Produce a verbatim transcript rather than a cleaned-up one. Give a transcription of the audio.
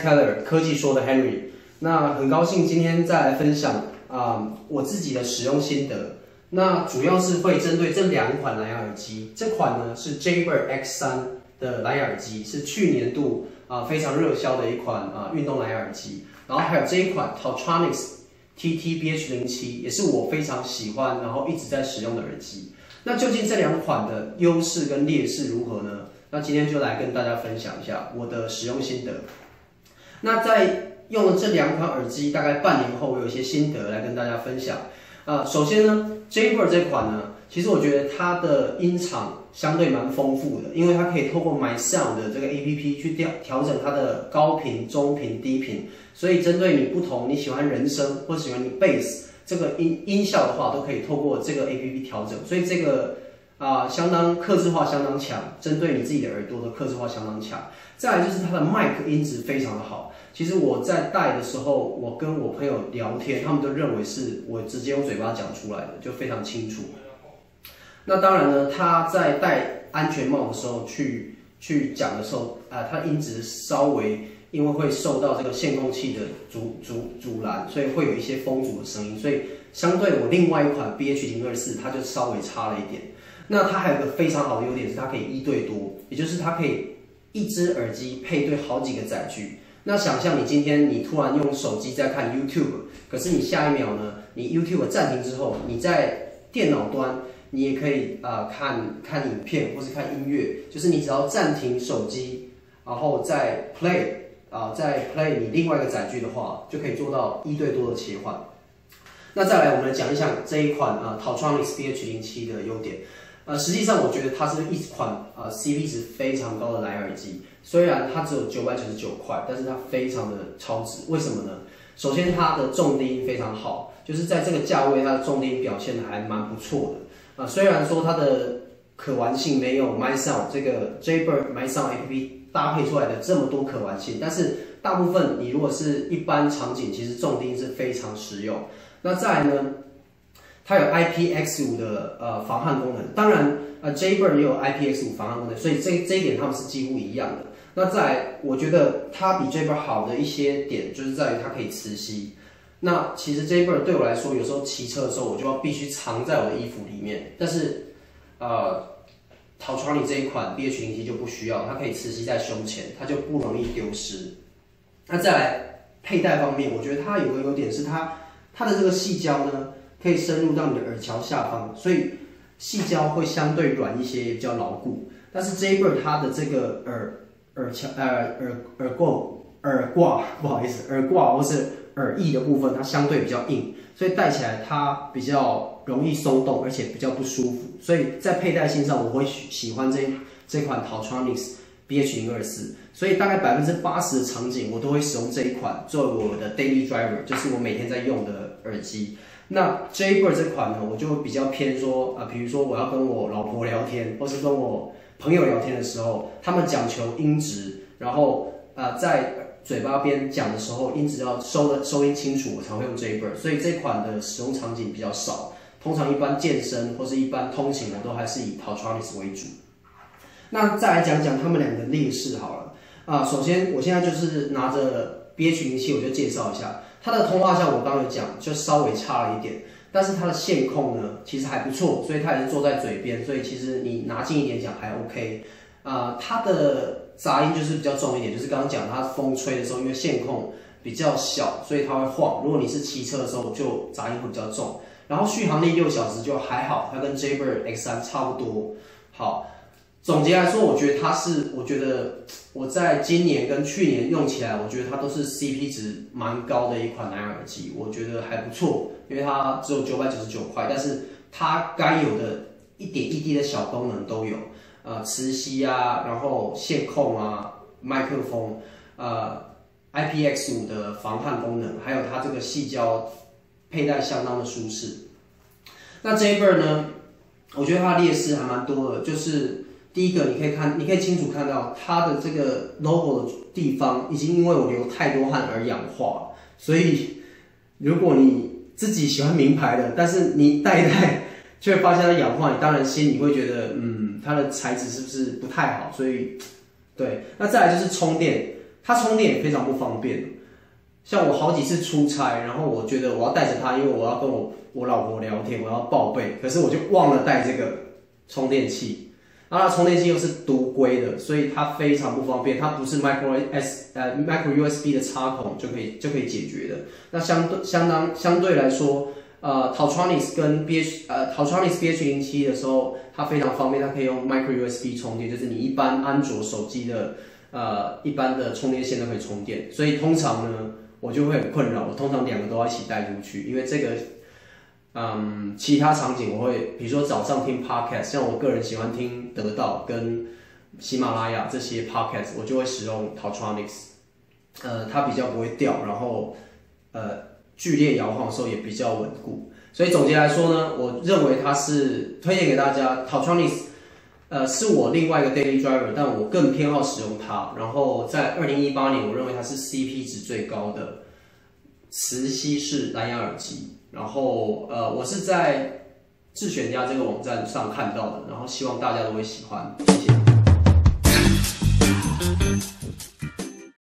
Keller 科技说的 Henry。那很高兴今天再来分享啊、呃、我自己的使用心得。那主要是会针对这两款蓝牙耳机，这款呢是 Jaybird X 三 的蓝牙耳机，是去年度啊、呃、非常热销的一款啊、呃、运动蓝牙耳机。然后还有这一款 Tautronix T T B H 零七，也是我非常喜欢，然后一直在使用的耳机。那究竟这两款的优势跟劣势如何呢？那今天就来跟大家分享一下我的使用心得。那在用了这两款耳机大概半年后，我有一些心得来跟大家分享。呃，首先呢 ，Jaybird 这款呢，其实我觉得它的音场相对蛮丰富的，因为它可以透过 MySound 的这个 A P P 去调调整它的高频、中频、低频，所以针对你不同你喜欢人声或喜欢你 bass 这个音音效的话，都可以透过这个 A P P 调整，所以这个啊、呃、相当客制化相当强，针对你自己的耳朵的客制化相当强。再来就是它的麦克音质非常的好。其实我在戴的时候，我跟我朋友聊天，他们都认为是我直接用嘴巴讲出来的，就非常清楚。那当然呢，他在戴安全帽的时候去去讲的时候，啊、呃，它音质稍微因为会受到这个线控器的阻阻阻拦，所以会有一些风阻的声音，所以相对我另外一款 B H 零二四，它就稍微差了一点。那它还有一个非常好的优点是，它可以一对多，也就是它可以一只耳机配对好几个载具。那想象你今天你突然用手机在看 YouTube， 可是你下一秒呢，你 YouTube 暂停之后，你在电脑端你也可以啊、呃、看看影片或是看音乐，就是你只要暂停手机，然后再 play 啊、呃、再 play 你另外一个载具的话，就可以做到一对多的切换。那再来我们来讲一讲这一款啊、呃、Tautronix B H 零七的优点。呃，实际上我觉得它是一款呃 C P 值非常高的蓝牙耳机，虽然它只有九百九十九块，但是它非常的超值。为什么呢？首先它的重低音非常好，就是在这个价位，它的重低音表现还蛮不错的。啊、呃，虽然说它的可玩性没有 MySound 这个 Jaybird MySound A P P 搭配出来的这么多可玩性，但是大部分你如果是一般场景，其实重低音是非常实用。那再来呢？它有 I P X 五 的呃防汗功能，当然呃 Jaybird 也有 I P X 五 防汗功能，所以这这一点它们是几乎一样的。那再来，我觉得它比 Jaybird 好的一些点就是在于它可以磁吸。那其实 Jaybird 对我来说，有时候骑车的时候我就要必须藏在我的衣服里面，但是呃 Tautronix 这一款 B H 零七就不需要，它可以磁吸在胸前，它就不容易丢失。那再来佩戴方面，我觉得它有个优点是它它的这个细胶呢，可以深入到你的耳桥下方，所以细胶会相对软一些，也比较牢固。但是 Jaybird 它的这个耳耳桥呃耳耳挂耳挂不好意思耳挂或是耳翼的部分，它相对比较硬，所以戴起来它比较容易松动，而且比较不舒服。所以在佩戴性上，我会喜欢这这款 Tautronix B H 零二四，所以大概百分之八十的场景我都会使用这一款作为我的 daily driver， 就是我每天在用的耳机。那 Jaybird 这款呢，我就比较偏说啊、呃，比如说我要跟我老婆聊天，或是跟我朋友聊天的时候，他们讲求音质，然后呃在嘴巴边讲的时候，音质要收的收音清楚，我才会用 Jaybird。所以这款的使用场景比较少，通常一般健身或是一般通勤，我都还是以 Tautronix 为主。那再来讲讲他们两个劣势好了啊、呃，首先我现在就是拿着 B H 零七，我就介绍一下。它的通话效果我刚刚有讲，就稍微差了一点，但是它的线控呢，其实还不错，所以它也是坐在嘴边，所以其实你拿近一点讲还 OK。啊、呃，它的杂音就是比较重一点，就是刚刚讲它风吹的时候，因为线控比较小，所以它会晃。如果你是骑车的时候，就杂音会比较重。然后续航力六小时就还好，它跟 Jaybird X 三 差不多。好。总结来说，我觉得它是，我觉得我在今年跟去年用起来，我觉得它都是 C P 值蛮高的一款蓝牙耳机，我觉得还不错，因为它只有九百九十九块，但是它该有的一点一滴的小功能都有，呃，磁吸啊，然后线控啊，麦克风，呃 ，I P X 五 的防汗功能，还有它这个细胶佩戴相当的舒适。那 Jaybird 呢，我觉得它的劣势还蛮多的，就是。第一个，你可以看，你可以清楚看到它的这个 logo 的地方已经因为我流太多汗而氧化，所以如果你自己喜欢名牌的，但是你戴一戴却发现它氧化，你当然心里会觉得，嗯，它的材质是不是不太好？所以，对，那再来就是充电， 它充电也非常不方便。像我好几次出差，然后我觉得我要带着它，因为我要跟我我老婆聊天，我要报备，可是我就忘了带这个充电器。那它充电器又是独规的，所以它非常不方便。它不是 micro S 呃 micro U S B 的插孔就可以就可以解决的。那相对相当相对来说，呃 Tautronix 跟 B H 呃 Tautronix B H 零七的时候，它非常方便，它可以用 micro U S B 充电，就是你一般安卓手机的呃一般的充电线都可以充电。所以通常呢，我就会很困扰，我通常两个都要一起带出去，因为这个。嗯，其他场景我会，比如说早上听 podcast， 像我个人喜欢听得到跟喜马拉雅这些 podcast， 我就会使用 Tautronix， 呃，它比较不会掉，然后呃剧烈摇晃的时候也比较稳固。所以总结来说呢，我认为它是推荐给大家 Tautronix， 呃，是我另外一个 daily driver， 但我更偏好使用它。然后在二零一八年，我认为它是 C P 值最高的磁吸式蓝牙耳机。然后呃，我是在智选家这个网站上看到的，然后希望大家都会喜欢，谢谢。